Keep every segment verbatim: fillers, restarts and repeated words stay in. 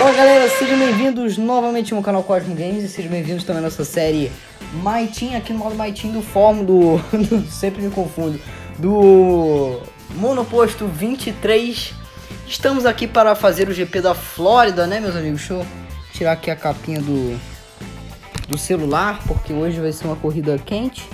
Olá galera, sejam bem-vindos novamente no canal Cosmo Games e sejam bem-vindos também à nossa série My Team, aqui no modo My Team do Fórmula do, do sempre me confundo, do Monoposto vinte e três. Estamos aqui para fazer o G P da Flórida, né meus amigos? Deixa eu tirar aqui a capinha do, do celular, porque hoje vai ser uma corrida quente.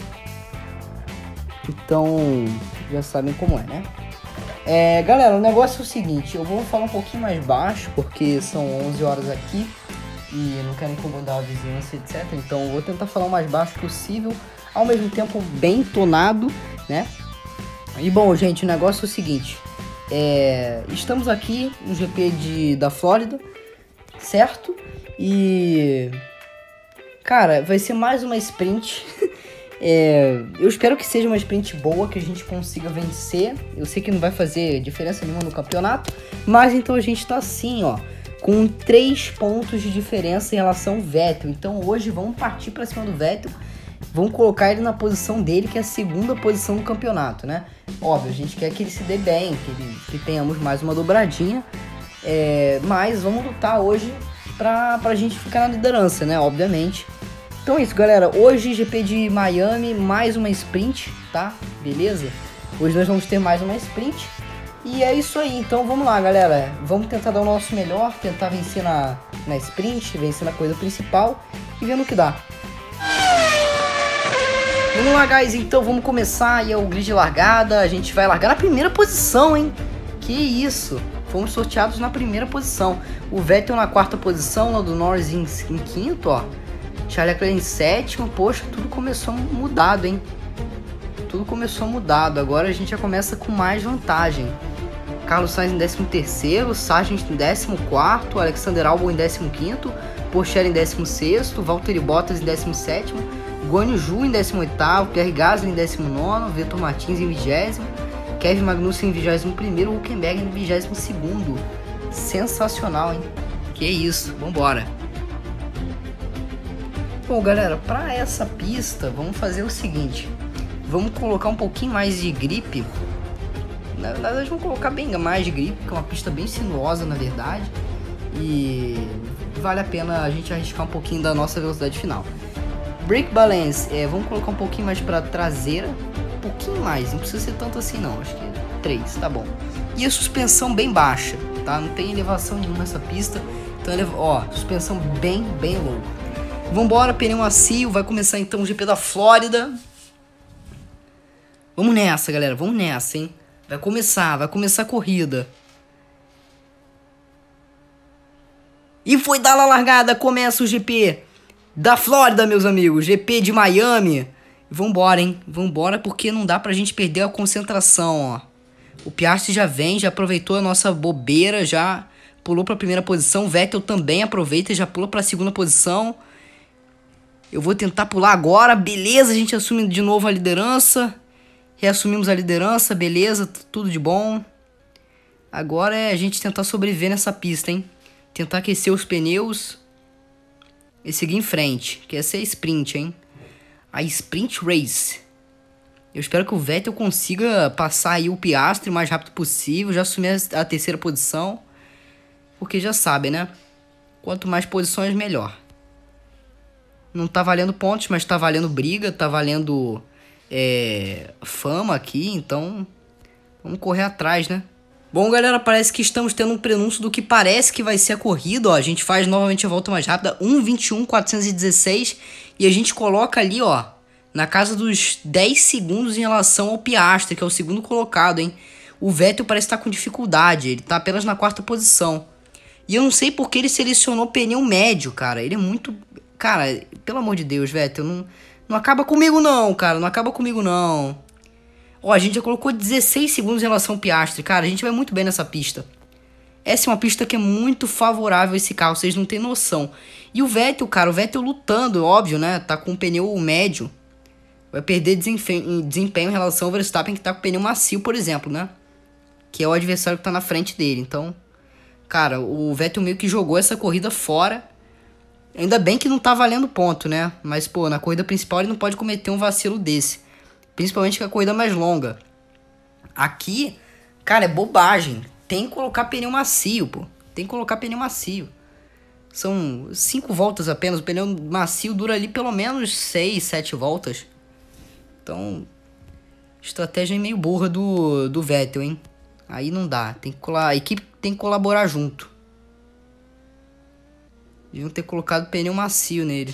Então, já sabem como é, né? É, galera, o negócio é o seguinte, eu vou falar um pouquinho mais baixo, porque são onze horas aqui e não quero incomodar a vizinhança, etcétera. Então eu vou tentar falar o mais baixo possível, ao mesmo tempo bem tonado, né? E bom, gente, o negócio é o seguinte, é, estamos aqui no G P de, da Flórida, certo? E, cara, vai ser mais uma sprint. É, eu espero que seja uma sprint boa, que a gente consiga vencer. Eu sei que não vai fazer diferença nenhuma no campeonato, mas então a gente tá assim, ó, com três pontos de diferença em relação ao Vettel. Então hoje vamos partir para cima do Vettel, vamos colocar ele na posição dele, que é a segunda posição do campeonato, né? Óbvio, a gente quer que ele se dê bem, que, ele, que tenhamos mais uma dobradinha, é, mas vamos lutar hoje pra, pra gente ficar na liderança, né? Obviamente. Então é isso, galera, hoje G P de Miami, mais uma sprint, tá? Beleza? Hoje nós vamos ter mais uma sprint. E é isso aí, então vamos lá, galera. Vamos tentar dar o nosso melhor, tentar vencer na, na sprint, vencer na coisa principal e ver no que dá. Vamos lá, guys, então vamos começar aí o grid de largada. A gente vai largar na primeira posição, hein? Que isso! Fomos sorteados na primeira posição. O Vettel na quarta posição, o do Norris em, em quinto, ó. Charles Leclerc em sétimo, poxa, tudo começou mudado, hein? Tudo começou mudado, agora a gente já começa com mais vantagem. Carlos Sainz em décimo terceiro, Sargent em décimo quarto, Alexander Albon em décimo quinto, Porsche em décimo sexto, Valtteri Bottas em décimo sétimo, Guanyu Zhou em décimo oitavo, Pierre Gasly em décimo nono, Vettel Martins em vigésimo, Kevin Magnussen em vigésimo primeiro, Hülkenberg em vigésimo segundo. Sensacional, hein? Que isso, vambora. Bom, galera, para essa pista, vamos fazer o seguinte. Vamos colocar um pouquinho mais de gripe. Na verdade, vamos colocar bem mais de gripe, que é uma pista bem sinuosa, na verdade. E vale a pena a gente arriscar um pouquinho da nossa velocidade final. Brake balance, é, vamos colocar um pouquinho mais para traseira. Um pouquinho mais, não precisa ser tanto assim não, acho que três, tá bom. E a suspensão bem baixa, tá? Não tem elevação nenhuma nessa pista. Então, ó, suspensão bem, bem low. Vambora, pneu macio, vai começar então o G P da Flórida. Vamos nessa, galera, vamos nessa, hein? Vai começar, vai começar a corrida. E foi dar a largada, começa o G P da Flórida, meus amigos. G P de Miami. Vambora, hein? Vambora, porque não dá pra gente perder a concentração, ó. O Piastri já vem, já aproveitou a nossa bobeira, já pulou pra primeira posição. O Vettel também aproveita e já pula pra segunda posição. Eu vou tentar pular agora, beleza, a gente assume de novo a liderança. Reassumimos a liderança, beleza, tudo de bom. Agora é a gente tentar sobreviver nessa pista, hein. Tentar aquecer os pneus e seguir em frente, que essa é a sprint, hein. A sprint race. Eu espero que o Vettel consiga passar aí o Piastri o mais rápido possível, já assumir a terceira posição. Porque já sabe, né, quanto mais posições, melhor. Não tá valendo pontos, mas tá valendo briga, tá valendo é, fama aqui, então vamos correr atrás, né? Bom, galera, parece que estamos tendo um prenúncio do que parece que vai ser a corrida, ó. A gente faz novamente a volta mais rápida, um vinte e um quatrocentos e dezesseis, e a gente coloca ali, ó, na casa dos dez segundos em relação ao Piastri, que é o segundo colocado, hein? O Vettel parece estar com dificuldade, ele tá apenas na quarta posição. E eu não sei porque ele selecionou pneu médio, cara, ele é muito... Cara, pelo amor de Deus, Vettel, não, não acaba comigo não, cara, não acaba comigo não. Ó, a gente já colocou dezesseis segundos em relação ao Piastri, cara, a gente vai muito bem nessa pista. Essa é uma pista que é muito favorável a esse carro, vocês não têm noção. E o Vettel, cara, o Vettel lutando, óbvio, né, tá com um pneu médio. Vai perder desempenho, desempenho em relação ao Verstappen, que tá com pneu macio, por exemplo, né. Que é o adversário que tá na frente dele, então... Cara, o Vettel meio que jogou essa corrida fora. Ainda bem que não tá valendo ponto, né? Mas, pô, na corrida principal ele não pode cometer um vacilo desse. Principalmente que a corrida é mais longa. Aqui, cara, é bobagem. Tem que colocar pneu macio, pô. Tem que colocar pneu macio. São cinco voltas apenas. O pneu macio dura ali pelo menos seis, sete voltas. Então, estratégia meio burra do, do Vettel, hein? Aí não dá. Tem que colar, a equipe tem que colaborar junto. Deviam ter colocado pneu macio nele.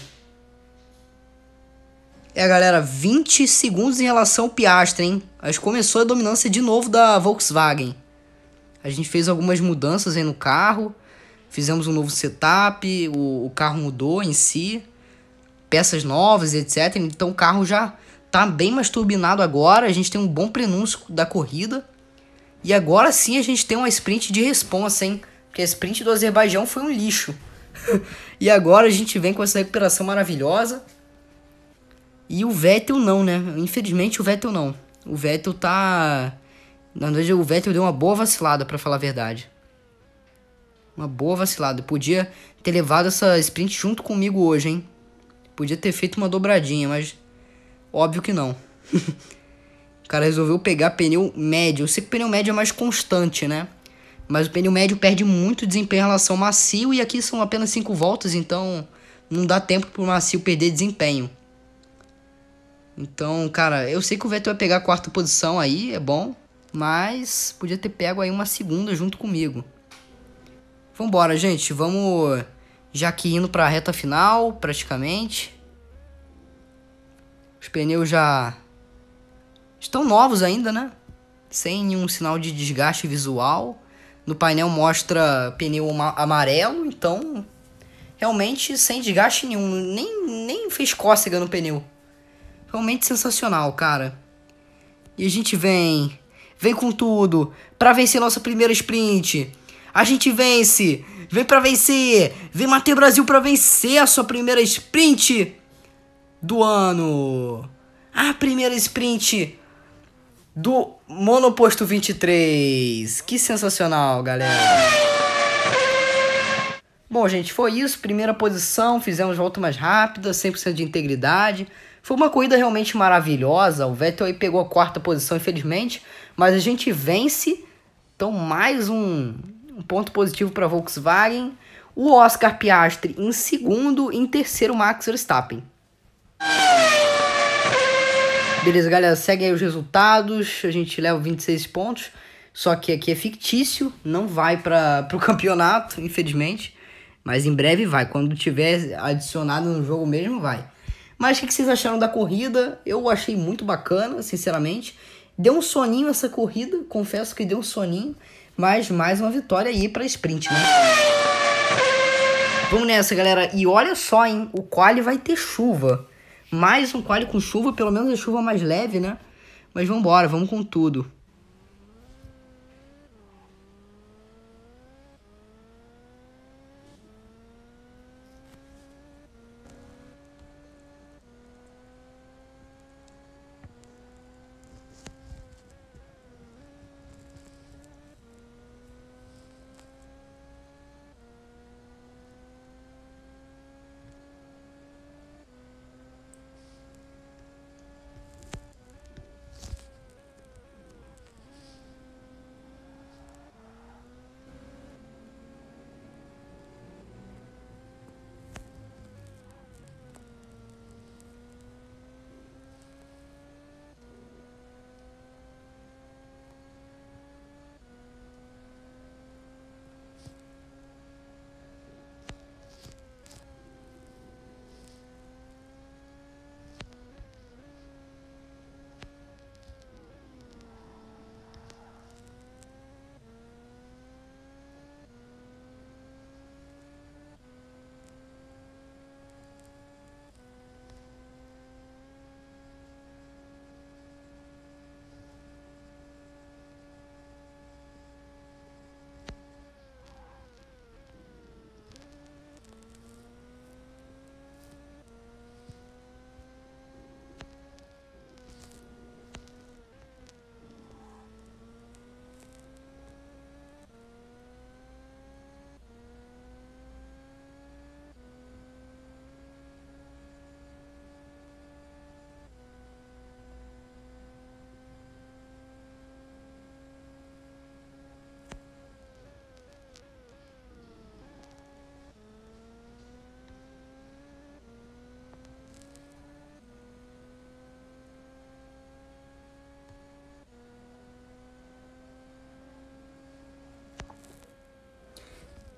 É, galera, vinte segundos em relação ao Piastri, hein? Acho que começou a dominância de novo da Volkswagen. A gente fez algumas mudanças aí no carro. Fizemos um novo setup. O, o carro mudou em si. Peças novas, etcétera. Então o carro já tá bem mais turbinado agora. A gente tem um bom prenúncio da corrida. E agora sim a gente tem uma sprint de responsa, hein? Porque a sprint do Azerbaijão foi um lixo. E agora a gente vem com essa recuperação maravilhosa. E o Vettel não, né? Infelizmente o Vettel não. O Vettel tá... Na verdade o Vettel deu uma boa vacilada, pra falar a verdade. Uma boa vacilada. Podia ter levado essa sprint junto comigo hoje, hein? Podia ter feito uma dobradinha, mas... Óbvio que não. O cara resolveu pegar pneu médio. Eu sei que o pneu médio é mais constante, né? Mas o pneu médio perde muito desempenho em relação ao macio. E aqui são apenas cinco voltas, então... Não dá tempo pro macio perder desempenho. Então, cara, eu sei que o Vettel vai pegar a quarta posição aí, é bom. Mas podia ter pego aí uma segunda junto comigo. Vambora, gente. Vamos já aqui indo pra reta final, praticamente. Os pneus já estão novos ainda, né? Sem nenhum sinal de desgaste visual. No painel mostra pneu amarelo, então... Realmente sem desgaste nenhum. Nem, nem fez cócega no pneu. Realmente sensacional, cara. E a gente vem... Vem com tudo pra vencer nossa primeira sprint. A gente vence. Vem pra vencer. Vem Matheus Brasil pra vencer a sua primeira sprint do ano. A primeira sprint do Monoposto vinte e três. Que sensacional, galera. Bom, gente, foi isso. Primeira posição. Fizemos volta mais rápida. cem por cento de integridade. Foi uma corrida realmente maravilhosa. O Vettel aí pegou a quarta posição, infelizmente. Mas a gente vence. Então, mais um, um ponto positivo para a Volkswagen. O Oscar Piastri em segundo. E em terceiro, Max Verstappen. Beleza, galera. Segue aí os resultados. A gente leva vinte e seis pontos. Só que aqui é fictício. Não vai para o campeonato, infelizmente. Mas em breve vai. Quando tiver adicionado no jogo mesmo, vai. Mas o que vocês acharam da corrida? Eu achei muito bacana, sinceramente. Deu um soninho essa corrida, confesso que deu um soninho. Mas mais uma vitória aí pra sprint, né? Vamos nessa, galera. E olha só, hein? O quali vai ter chuva. Mais um quali com chuva, pelo menos a chuva mais leve, né? Mas vambora, vamos com tudo.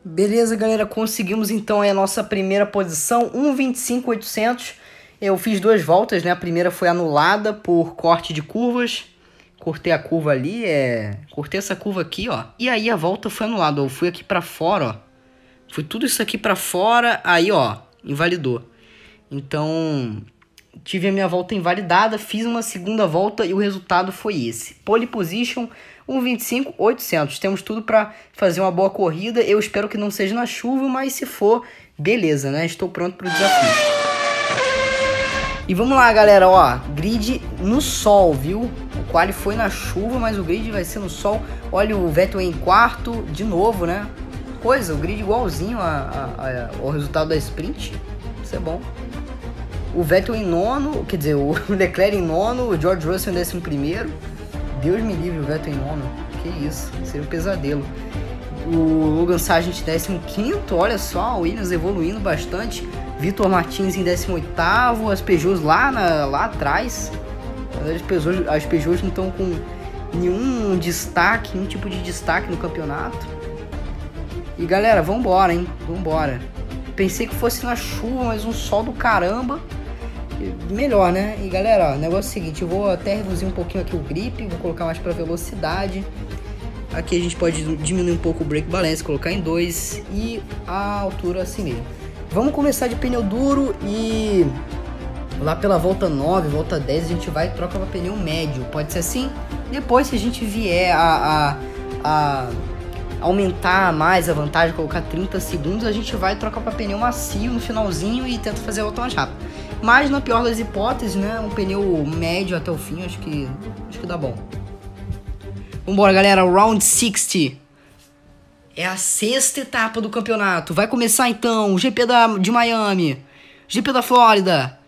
Beleza, galera, conseguimos então a nossa primeira posição, um vinte e cinco mil e oitocentos. Eu fiz duas voltas, né? A primeira foi anulada por corte de curvas. Cortei a curva ali, é... cortei essa curva aqui, ó. E aí a volta foi anulada, eu fui aqui pra fora, ó. Fui tudo isso aqui pra fora, aí, ó, invalidou. Então, tive a minha volta invalidada, fiz uma segunda volta e o resultado foi esse. Pole position, um vinte e cinco mil e oitocentos. Temos tudo pra fazer uma boa corrida. Eu espero que não seja na chuva, mas se for, beleza, né? Estou pronto pro desafio. E vamos lá, galera, ó, grid no sol, viu? O quali foi na chuva, mas o grid vai ser no sol. Olha o Vettel em quarto, de novo, né? Coisa, o grid igualzinho a, a, a, ao resultado da sprint. Isso é bom. O Vettel em nono, quer dizer, o Leclerc em nono, o George Russell em décimo primeiro. Deus me livre, o Vettel em nono. Que isso, seria um pesadelo. O Logan Sargent em décimo quinto, olha só, o Williams evoluindo bastante. Vitor Martins em décimo oitavo, as Peugeots lá, na, lá atrás. As Peugeots, as Peugeots não estão com nenhum destaque, nenhum tipo de destaque no campeonato. E galera, vambora, hein? Vambora. Pensei que fosse na chuva, mas um sol do caramba. Melhor, né? E galera, ó, o negócio é o seguinte, eu vou até reduzir um pouquinho aqui o grip, vou colocar mais pra velocidade. Aqui a gente pode diminuir um pouco o brake balance, colocar em dois e a altura assim mesmo. Vamos começar de pneu duro e lá pela volta nove, volta dez, a gente vai e troca para pneu médio. Pode ser assim? Depois, se a gente vier a, a, a aumentar mais a vantagem, colocar trinta segundos, a gente vai trocar para pneu macio no finalzinho e tenta fazer a volta mais rápida. Mas na pior das hipóteses, né, um pneu médio até o fim, acho que, acho que dá bom. Vambora, galera, round sessenta. É a sexta etapa do campeonato. Vai começar então o G P da, de Miami, G P da Flórida.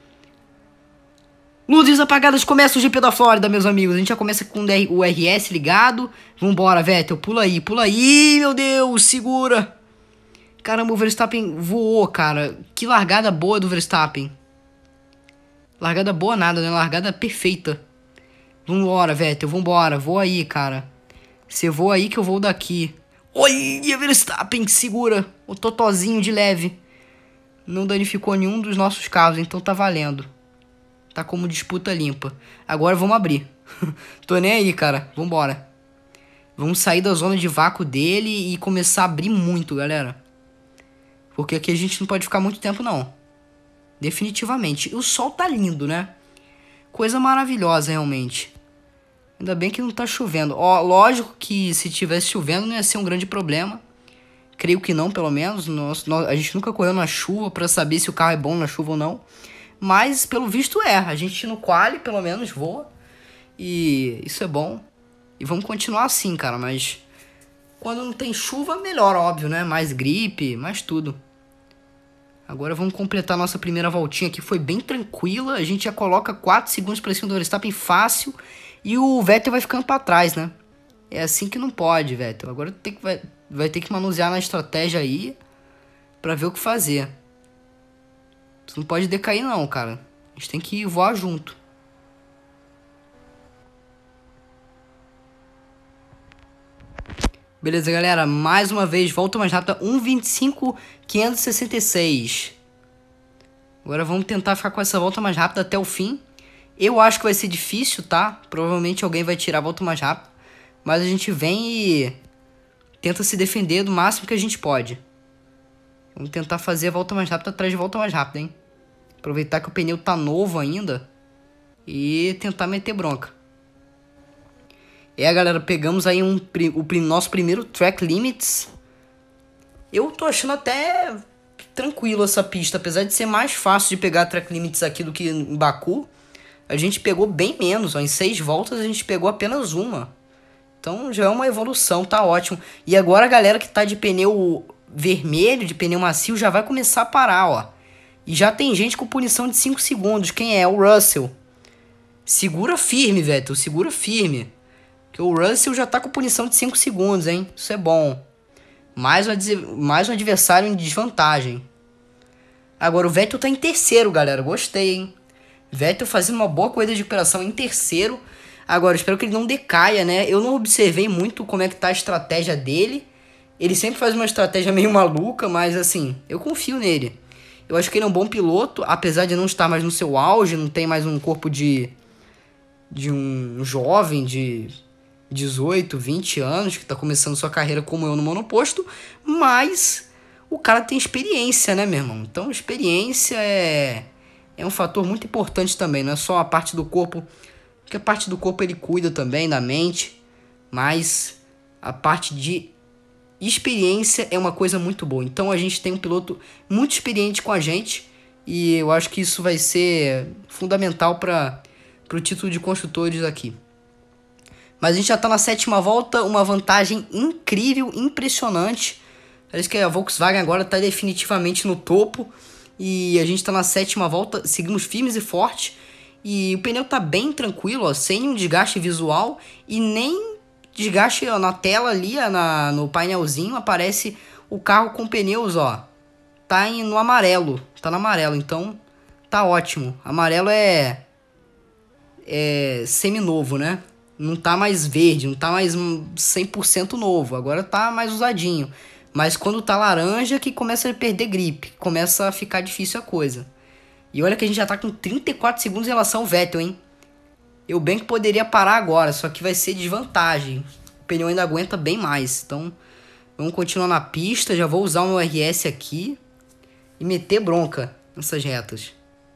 Luzes apagadas, começa o G P da Flórida, meus amigos. A gente já começa com o R S ligado. Vambora, Vettel, pula aí, pula aí, meu Deus, segura. Caramba, o Verstappen voou, cara. Que largada boa do Verstappen. Largada boa nada, né? Largada perfeita. Vambora, Vettel, vambora. Voa aí, cara. Você voa aí que eu vou daqui. Olha, Verstappen, segura. O totozinho de leve. Não danificou nenhum dos nossos carros, então tá valendo. Tá como disputa limpa. Agora vamos abrir. Tô nem aí, cara. Vambora. Vamos sair da zona de vácuo dele e começar a abrir muito, galera. Porque aqui a gente não pode ficar muito tempo, não. Definitivamente. E o sol tá lindo, né? Coisa maravilhosa, realmente. Ainda bem que não tá chovendo. Ó, lógico que se tivesse chovendo não ia ser um grande problema. Creio que não, pelo menos. Nós, nós, a gente nunca correu na chuva pra saber se o carro é bom na chuva ou não. Mas, pelo visto, é. A gente no quali, pelo menos, voa. E isso é bom. E vamos continuar assim, cara. Mas quando não tem chuva, melhor, óbvio, né? Mais gripe, mais tudo. Agora vamos completar a nossa primeira voltinha aqui. Foi bem tranquila. A gente já coloca quatro segundos pra cima do Verstappen fácil. E o Vettel vai ficando pra trás, né? É assim que não pode, Vettel. Agora tem que, vai, vai ter que manusear na estratégia aí pra ver o que fazer. Tu não pode decair não, cara. A gente tem que voar junto. Beleza, galera. Mais uma vez, volta mais rápida. um vinte e cinco mil quinhentos e sessenta e seis. Agora vamos tentar ficar com essa volta mais rápida até o fim. Eu acho que vai ser difícil, tá? Provavelmente alguém vai tirar a volta mais rápida. Mas a gente vem e tenta se defender do máximo que a gente pode. Vamos tentar fazer a volta mais rápida atrás de volta mais rápida, hein? Aproveitar que o pneu tá novo ainda. E tentar meter bronca. É, galera, pegamos aí um, o nosso primeiro track limits. Eu tô achando até tranquilo essa pista. Apesar de ser mais fácil de pegar track limits aqui do que em Baku. A gente pegou bem menos, ó. Em seis voltas a gente pegou apenas uma. Então já é uma evolução, tá ótimo. E agora a galera que tá de pneu vermelho, de pneu macio, já vai começar a parar, ó. E já tem gente com punição de cinco segundos. Quem é? O Russell. Segura firme, Vettel, segura firme. Porque o Russell já tá com punição de cinco segundos, hein? Isso é bom. Mais um, mais um adversário em desvantagem. Agora o Vettel tá em terceiro, galera. Gostei, hein? Vettel fazendo uma boa corrida de recuperação em terceiro. Agora, espero que ele não decaia, né? Eu não observei muito como é que tá a estratégia dele. Ele sempre faz uma estratégia meio maluca, mas assim, eu confio nele. Eu acho que ele é um bom piloto, apesar de não estar mais no seu auge, não tem mais um corpo de, de um jovem de dezoito, vinte anos, que está começando sua carreira como eu no monoposto, mas o cara tem experiência, né, meu irmão? Então, experiência é, é um fator muito importante também, não é só a parte do corpo, porque a parte do corpo ele cuida também, da mente, mas a parte de experiência é uma coisa muito boa. Então, a gente tem um piloto muito experiente com a gente, e eu acho que isso vai ser fundamental para o título de construtores aqui. Mas a gente já tá na sétima volta, uma vantagem incrível, impressionante. Parece que a Volkswagen agora tá definitivamente no topo. E a gente tá na sétima volta, seguimos firmes e fortes. E o pneu tá bem tranquilo, ó, sem um desgaste visual e nem desgaste ó, na tela ali, ó, na, no painelzinho, aparece o carro com pneus, ó. Tá em, no amarelo, tá no amarelo, então tá ótimo. Amarelo é, é semi-novo, né? Não tá mais verde, não tá mais cem por cento novo, agora tá mais usadinho. Mas quando tá laranja que começa a perder gripe, começa a ficar difícil a coisa. E olha que a gente já tá com trinta e quatro segundos em relação ao Vettel, hein? Eu bem que poderia parar agora, só que vai ser desvantagem. O pneu ainda aguenta bem mais, então vamos continuar na pista, já vou usar o meu R S aqui e meter bronca nessas retas.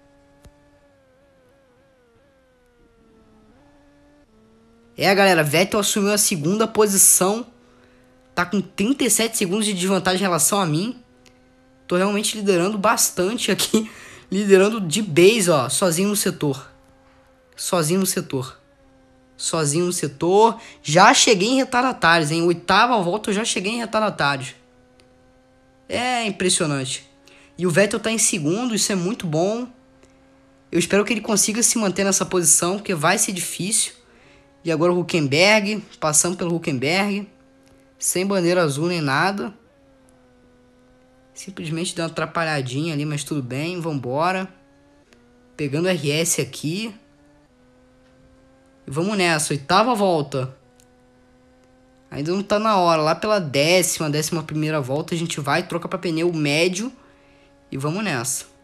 É, galera, Vettel assumiu a segunda posição. Tá com trinta e sete segundos de desvantagem em relação a mim. Tô realmente liderando bastante aqui. Liderando de base, ó. Sozinho no setor. Sozinho no setor. Sozinho no setor. Já cheguei em retardatários, hein? Oitava volta eu já cheguei em retardatários. É impressionante. E o Vettel tá em segundo, isso é muito bom. Eu espero que ele consiga se manter nessa posição, porque vai ser difícil. E agora o Hülkenberg, passando pelo Hülkenberg, sem bandeira azul nem nada. Simplesmente deu uma atrapalhadinha ali, mas tudo bem, vambora. Pegando R S aqui. E vamos nessa, oitava volta. Ainda não tá na hora, lá pela décima, décima primeira volta a gente vai, troca para pneu médio e vamos nessa.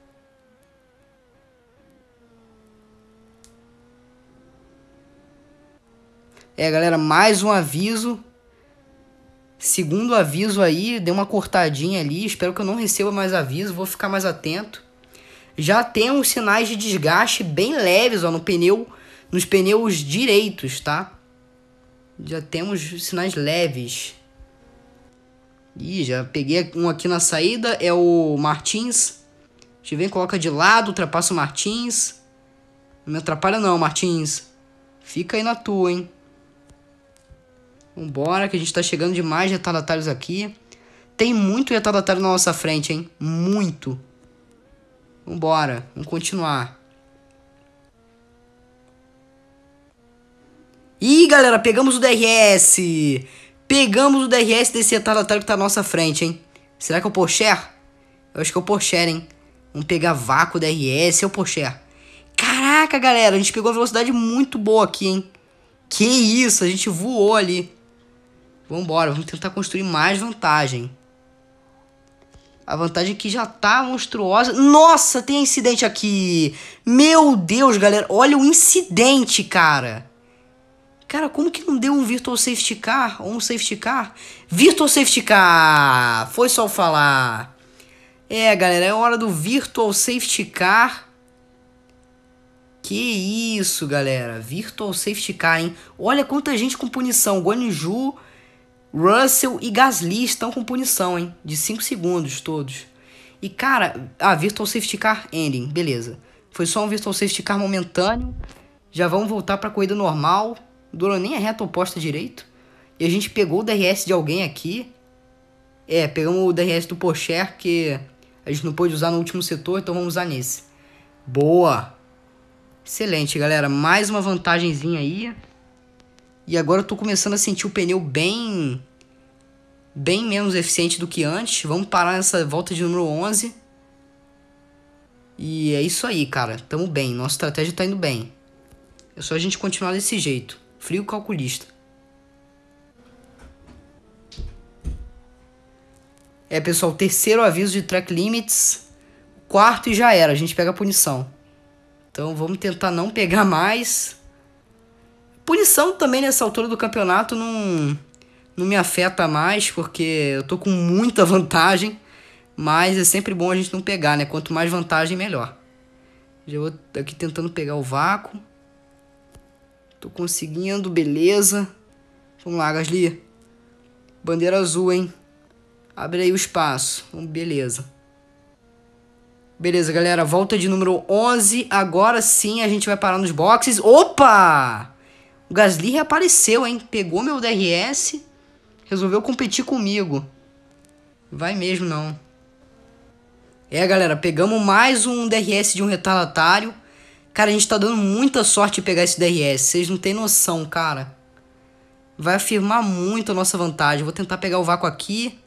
É, galera, mais um aviso. Segundo aviso aí, deu uma cortadinha ali. Espero que eu não receba mais aviso, vou ficar mais atento. Já temos sinais de desgaste bem leves, ó, no pneu, nos pneus direitos, tá? Já temos sinais leves. Ih, já peguei um aqui na saída, é o Martins. A gente vem, coloca de lado, ultrapassa o Martins. Não me atrapalha não, Martins. Fica aí na tua, hein? Vambora, que a gente tá chegando de mais retardatários aqui. Tem muito retardatário na nossa frente, hein? Muito. Vambora, vamos continuar. Ih, galera, pegamos o D R S. Pegamos o D R S desse retardatário que tá na nossa frente, hein? Será que é o Porsche? Eu acho que é o Porsche, hein? Vamos pegar vácuo D R S, é o Porsche. Caraca, galera, a gente pegou uma velocidade muito boa aqui, hein? Que isso, a gente voou ali. Vambora, vamos tentar construir mais vantagem. A vantagem aqui já tá monstruosa. Nossa, tem incidente aqui. Meu Deus, galera. Olha o incidente, cara. Cara, como que não deu um Virtual Safety Car? Ou um Safety Car? Virtual Safety Car. Foi só falar. É, galera, é hora do Virtual Safety Car. Que isso, galera. Virtual Safety Car, hein? Olha quanta gente com punição. Guan Yu Zhou, Russell e Gasly estão com punição, hein? De cinco segundos todos. E, cara... Ah, Virtual Safety Car Ending. Beleza. Foi só um Virtual Safety Car momentâneo. Já vamos voltar pra corrida normal. Não durou nem a reta oposta direito. E a gente pegou o D R S de alguém aqui. É, pegamos o D R S do Porsche, que a gente não pôde usar no último setor, então vamos usar nesse. Boa! Excelente, galera. Mais uma vantagenzinha aí. E agora eu tô começando a sentir o pneu bem... Bem menos eficiente do que antes. Vamos parar nessa volta de número onze. E é isso aí, cara. Tamo bem. Nossa estratégia tá indo bem. É só a gente continuar desse jeito. Frio calculista. É, pessoal, terceiro aviso de track limits. Quarto e já era, a gente pega a punição. Então vamos tentar não pegar mais. Punição também nessa altura do campeonato não, não me afeta mais, porque eu tô com muita vantagem. Mas é sempre bom a gente não pegar, né? Quanto mais vantagem, melhor. Já vou aqui tentando pegar o vácuo. Tô conseguindo, beleza. Vamos lá, Gasly. Bandeira azul, hein? Abre aí o espaço. Beleza. Beleza, galera. Volta de número onze. Agora sim a gente vai parar nos boxes. Opa! O Gasly reapareceu, hein? Pegou meu D R S. Resolveu competir comigo. Vai mesmo, não. É, galera. Pegamos mais um D R S de um retardatário. Cara, a gente tá dando muita sorte de pegar esse D R S. Vocês não tem noção, cara. Vai afirmar muito a nossa vantagem. Vou tentar pegar o vácuo aqui.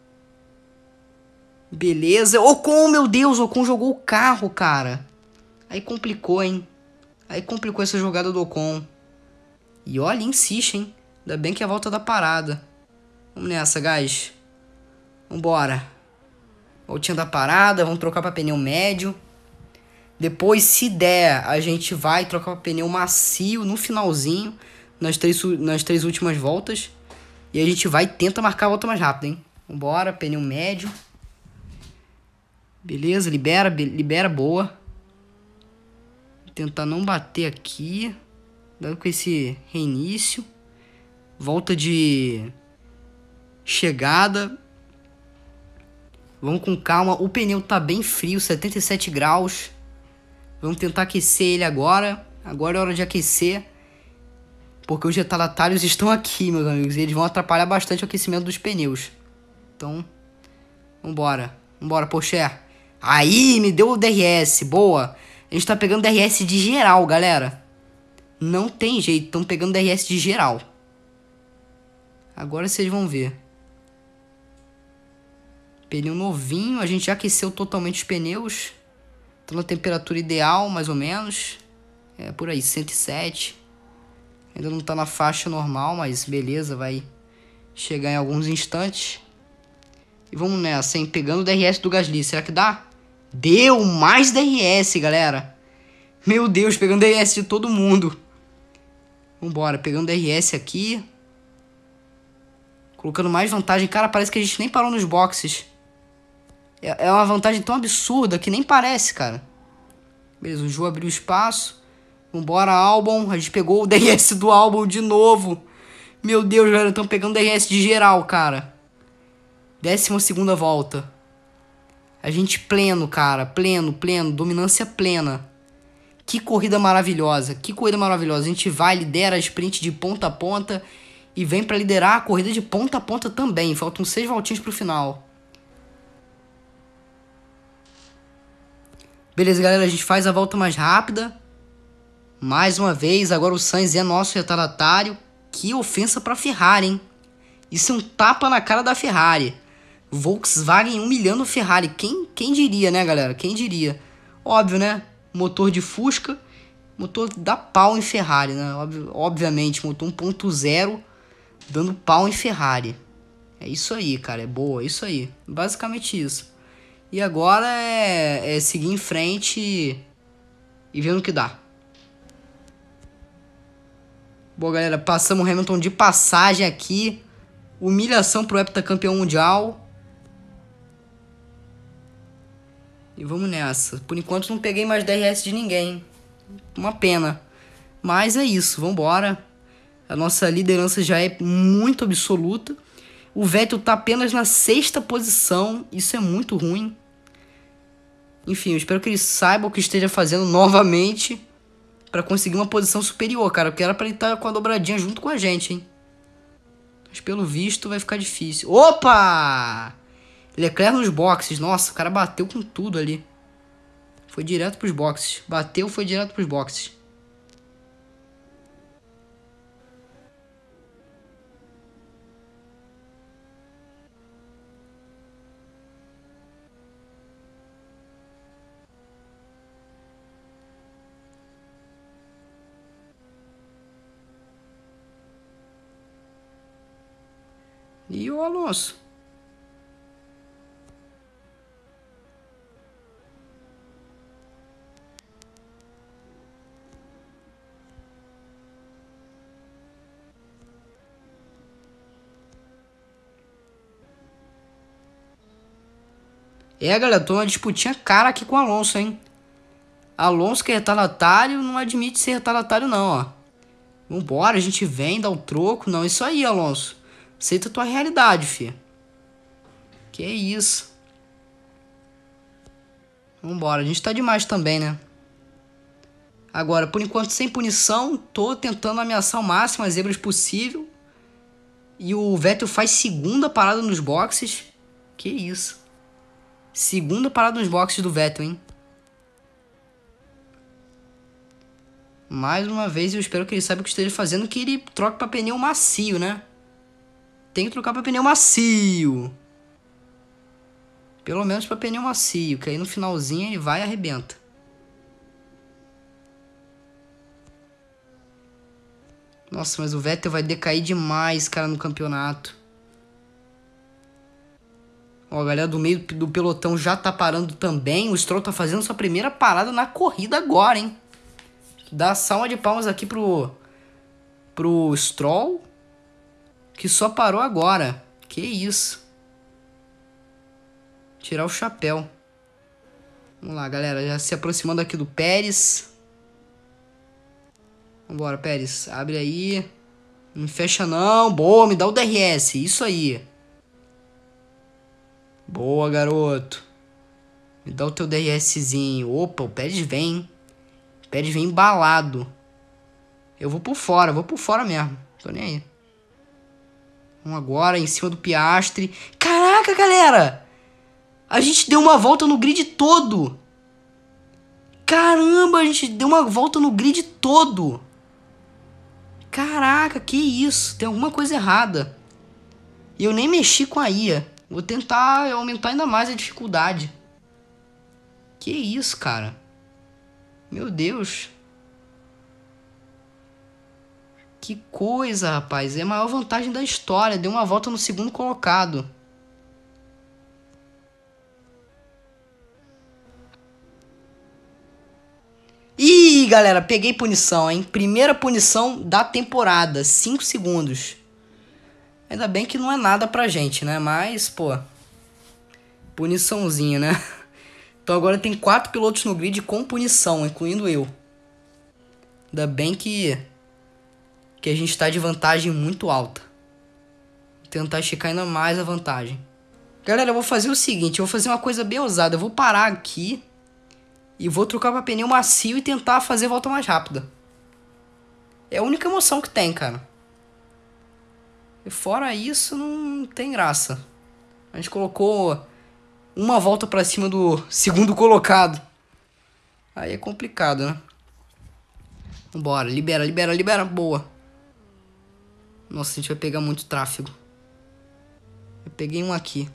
Beleza. Ocon, meu Deus. Ocon jogou o carro, cara. Aí complicou, hein. Aí complicou essa jogada do Ocon. E olha, insiste, hein. Ainda bem que é a volta da parada. Vamos nessa, guys. Vambora. Voltinha da parada. Vamos trocar pra pneu médio. Depois, se der, a gente vai trocar pra pneu macio no finalzinho. Nas três, nas três últimas voltas. E a gente vai e tenta marcar a volta mais rápida, hein. Vambora, pneu médio. Beleza, libera, libera, boa. Vou tentar não bater aqui. Dando com esse reinício. Volta de chegada. Vamos com calma. O pneu tá bem frio, setenta e sete graus. Vamos tentar aquecer ele agora. Agora é hora de aquecer. Porque os retardatários estão aqui, meus amigos. E eles vão atrapalhar bastante o aquecimento dos pneus. Então, vambora. Vambora, Porsche. Aí, me deu o D R S. Boa. A gente tá pegando D R S de geral, galera. Não tem jeito. Estamos pegando D R S de geral. Agora vocês vão ver. Pneu novinho. A gente já aqueceu totalmente os pneus. Estão na temperatura ideal, mais ou menos. É por aí, cento e sete. Ainda não tá na faixa normal, mas beleza, vai chegar em alguns instantes. E vamos nessa, hein? Pegando o D R S do Gasly. Será que dá? Deu mais D R S, galera. Meu Deus, pegando D R S de todo mundo. Vambora, pegando D R S aqui. Colocando mais vantagem. Cara, parece que a gente nem parou nos boxes. É uma vantagem tão absurda que nem parece, cara. Beleza, o Ju abriu espaço. Vambora, Albon. A gente pegou o D R S do Albon de novo. Meu Deus, galera, estão pegando D R S de geral, cara. Décima segunda volta. A gente pleno, cara. Pleno, pleno. Dominância plena. Que corrida maravilhosa. Que corrida maravilhosa. A gente vai, lidera a sprint de ponta a ponta. E vem pra liderar a corrida de ponta a ponta também. Faltam seis voltinhas pro final. Beleza, galera. A gente faz a volta mais rápida. Mais uma vez. Agora o Sainz é nosso retardatário. Que ofensa pra Ferrari, hein? Isso é um tapa na cara da Ferrari. Volkswagen humilhando a Ferrari. Quem, quem diria, né, galera? Quem diria? Óbvio, né? Motor de Fusca. Motor dá pau em Ferrari, né? Ob obviamente, motor um ponto zero dando pau em Ferrari. É isso aí, cara. É boa, é isso aí. Basicamente isso. E agora é, é seguir em frente e, e ver no que dá. Bom, galera, passamos o Hamilton de passagem aqui. Humilhação pro heptacampeão mundial. E vamos nessa. Por enquanto não peguei mais D R S de ninguém. Uma pena. Mas é isso, vambora. A nossa liderança já é muito absoluta. O Vettel tá apenas na sexta posição. Isso é muito ruim. Enfim, eu espero que ele saiba o que esteja fazendo novamente. Pra conseguir uma posição superior, cara. Porque era pra ele estar com a dobradinha junto com a gente, hein. Mas pelo visto vai ficar difícil. Opa! Leclerc nos boxes. Nossa, o cara bateu com tudo ali. Foi direto pros boxes. Bateu, foi direto pros boxes. E o Alonso? É, galera, tô numa disputinha cara aqui com o Alonso, hein? Alonso, que é retardatário, não admite ser retardatário, não, ó. Vambora, a gente vem, dá o troco. Não, isso aí, Alonso. Aceita a tua realidade, fi. Que isso. Vambora, a gente tá demais também, né? Agora, por enquanto, sem punição, tô tentando ameaçar o máximo as zebras possível. E o Vettel faz segunda parada nos boxes. Que isso. Segunda parada nos boxes do Vettel, hein? Mais uma vez, eu espero que ele saiba o que esteja fazendo, que ele troque para pneu macio, né? Tem que trocar para pneu macio. Pelo menos para pneu macio, que aí no finalzinho ele vai e arrebenta. Nossa, mas o Vettel vai decair demais, cara, no campeonato. Ó, a galera do meio do pelotão já tá parando também. O Stroll tá fazendo sua primeira parada na corrida agora, hein? Dá salva de palmas aqui pro, pro Stroll, que só parou agora. Que isso. Tirar o chapéu. Vamos lá, galera. Já se aproximando aqui do Pérez. Vambora, Pérez. Abre aí. Não fecha não. Boa, me dá o D R S. Isso aí. Boa, garoto. Me dá o teu DRSzinho. Opa, o Pérez vem, hein? O Pérez vem embalado. Eu vou por fora, vou por fora mesmo. Tô nem aí. Vamos agora em cima do Piastri. Caraca, galera! A gente deu uma volta no grid todo. Caramba, a gente deu uma volta no grid todo. Caraca, que isso? Tem alguma coisa errada. E eu nem mexi com a I A. Vou tentar aumentar ainda mais a dificuldade. Que isso, cara? Meu Deus. Que coisa, rapaz. É a maior vantagem da história. Deu uma volta no segundo colocado. Ih, galera, peguei punição, hein? Primeira punição da temporada. cinco segundos. Ainda bem que não é nada pra gente, né? Mas, pô, puniçãozinha, né? Então agora tem quatro pilotos no grid com punição, incluindo eu. Ainda bem que, que a gente tá de vantagem muito alta. Vou tentar esticar ainda mais a vantagem. Galera, eu vou fazer o seguinte, eu vou fazer uma coisa bem ousada. Eu vou parar aqui e vou trocar pra pneu macio e tentar fazer a volta mais rápida. É a única emoção que tem, cara. E fora isso, não tem graça. A gente colocou uma volta pra cima do segundo colocado. Aí é complicado, né? Vambora, libera, libera, libera. Boa. Nossa, a gente vai pegar muito tráfego. Eu peguei um aqui.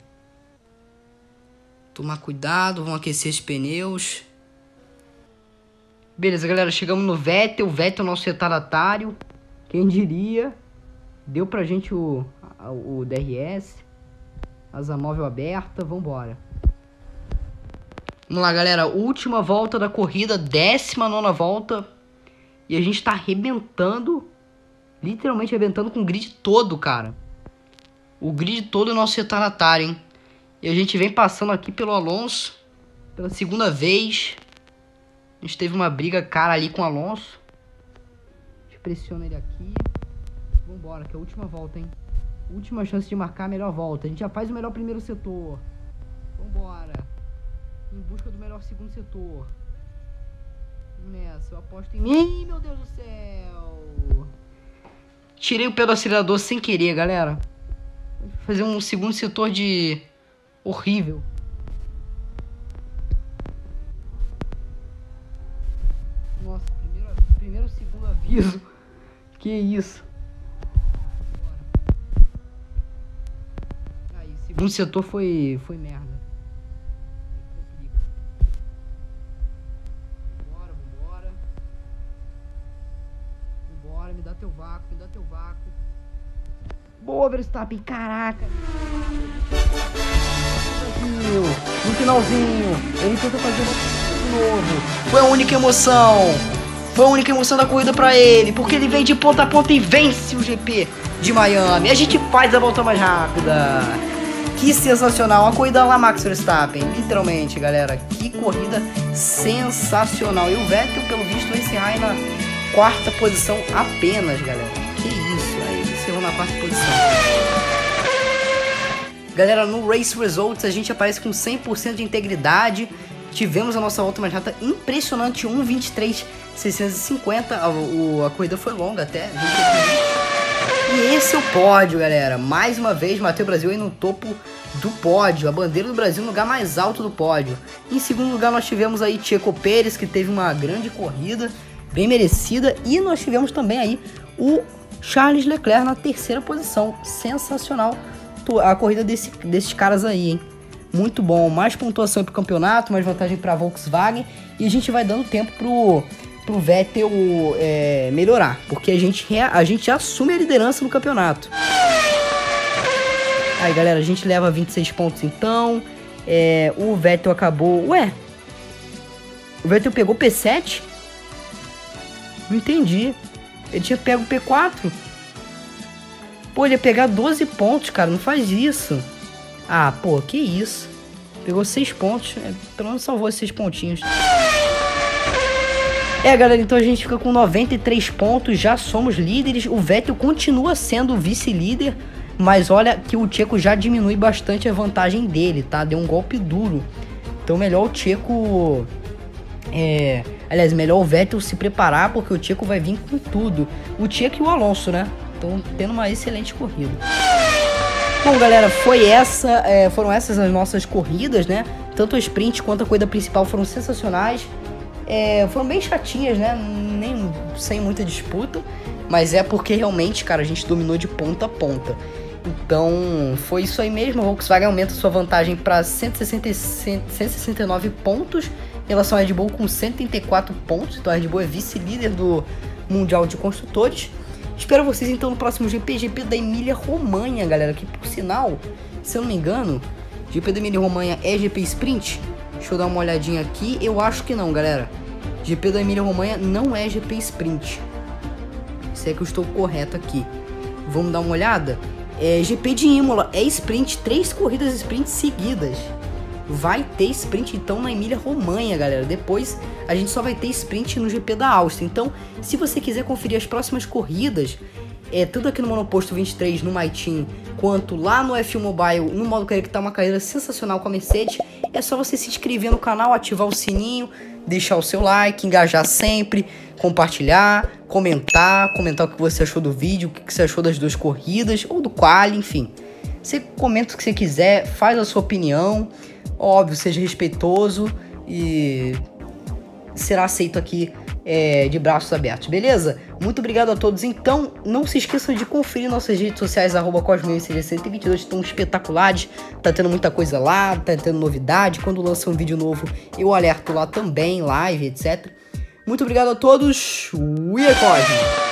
Tomar cuidado, vamos aquecer os pneus. Beleza, galera, chegamos no Vettel. O Vettel, nosso retardatário. Quem diria? Deu pra gente o, o D R S. Asa móvel aberta, vambora. Vamos lá, galera, última volta da corrida, décima nona volta. E a gente tá arrebentando, literalmente arrebentando com o grid todo, cara. O grid todo é nosso retardatário, hein. E a gente vem passando aqui pelo Alonso, pela segunda vez. A gente teve uma briga cara ali com o Alonso. A gente pressiona ele aqui. Vambora, que é a última volta, hein. Última chance de marcar a melhor volta. A gente já faz o melhor primeiro setor. Vambora. Em busca do melhor segundo setor. Nessa, eu aposto em mim, meu Deus do céu. Tirei o pé do acelerador sem querer, galera. Vou fazer um segundo setor de... horrível. Nossa, primeiro, primeiro segundo aviso. Que isso. Aí, segundo setor foi, foi merda. Vambora, vambora. Vambora, me dá teu vácuo, me dá teu vácuo. Boa, Verstappen, caraca. No finalzinho, ele tenta fazer de novo. Foi a única emoção. Foi a única emoção da corrida pra ele. Porque ele vem de ponta a ponta e vence o G P de Miami. A gente faz a volta mais rápida. Que sensacional, a corrida lá, Max Verstappen, literalmente, galera, que corrida sensacional. E o Vettel, pelo visto, vai encerrar aí na quarta posição apenas, galera. Que isso, aí ele encerrou na quarta posição. Galera, no Race Results a gente aparece com cem por cento de integridade. Tivemos a nossa volta mais rápida impressionante, um vinte e três mil seiscentos e cinquenta. A, o, a corrida foi longa até. E esse é o pódio, galera. Mais uma vez, Matheus Brasil aí no topo do pódio. A bandeira do Brasil no lugar mais alto do pódio. Em segundo lugar, nós tivemos aí Checo Pérez, que teve uma grande corrida, bem merecida. E nós tivemos também aí o Charles Leclerc na terceira posição. Sensacional a corrida desse, desses caras aí, hein? Muito bom. Mais pontuação pro campeonato, mais vantagem pra Volkswagen. E a gente vai dando tempo pro... pro Vettel é, melhorar, porque a gente, a gente já assume a liderança no campeonato. Aí, galera, a gente leva vinte e seis pontos então. É, o Vettel acabou... Ué? O Vettel pegou P sete? Não entendi. Ele tinha pego P quatro. Pô, ele ia pegar doze pontos, cara. Não faz isso. Ah, pô, que isso. Pegou seis pontos. É, pelo menos salvou esses pontinhos. É, galera, então a gente fica com noventa e três pontos, já somos líderes. O Vettel continua sendo o vice-líder, mas olha que o Checo já diminui bastante a vantagem dele, tá? Deu um golpe duro. Então melhor o Checo... É... Aliás, melhor o Vettel se preparar, porque o Checo vai vir com tudo. O Checo e o Alonso, né? Estão tendo uma excelente corrida. Bom, galera, foi essa, é, foram essas as nossas corridas, né? Tanto a sprint quanto a corrida principal foram sensacionais. É, foram bem chatinhas, né? Nem, sem muita disputa. Mas é porque realmente, cara, a gente dominou de ponta a ponta. Então, foi isso aí mesmo. A Volkswagen aumenta sua vantagem para cento e sessenta e nove pontos em relação à Red Bull com cento e trinta e quatro pontos. Então a Red Bull é vice-líder do Mundial de Construtores. Espero vocês então no próximo G P, G P da Emília-Romanha, galera. Que por sinal, se eu não me engano, G P da Emília-Romanha é G P Sprint? Deixa eu dar uma olhadinha aqui. Eu acho que não, galera. G P da Emília-Romanha não é G P Sprint. Se é que eu estou correto aqui. Vamos dar uma olhada? É, G P de Imola é Sprint. Três corridas Sprint seguidas. Vai ter Sprint então na Emília-Romanha, galera. Depois a gente só vai ter Sprint no G P da Áustria. Então, se você quiser conferir as próximas corridas, é, tanto aqui no Monoposto vinte e três, no MyTeam, quanto lá no F um Mobile, no modo carreira, que tá uma carreira sensacional com a Mercedes, é só você se inscrever no canal, ativar o sininho, deixar o seu like, engajar sempre, compartilhar, comentar, comentar o que você achou do vídeo, o que você achou das duas corridas, ou do quali, enfim. Você comenta o que você quiser, faz a sua opinião, óbvio, seja respeitoso e será aceito aqui é, de braços abertos, beleza? Muito obrigado a todos. Então, não se esqueçam de conferir nossas redes sociais, arroba cosmoMCG cento e vinte e dois, estão espetaculares, tá tendo muita coisa lá, tá tendo novidade. Quando lança um vídeo novo, eu alerto lá também, live, etcétera. Muito obrigado a todos, Uia Cosmo!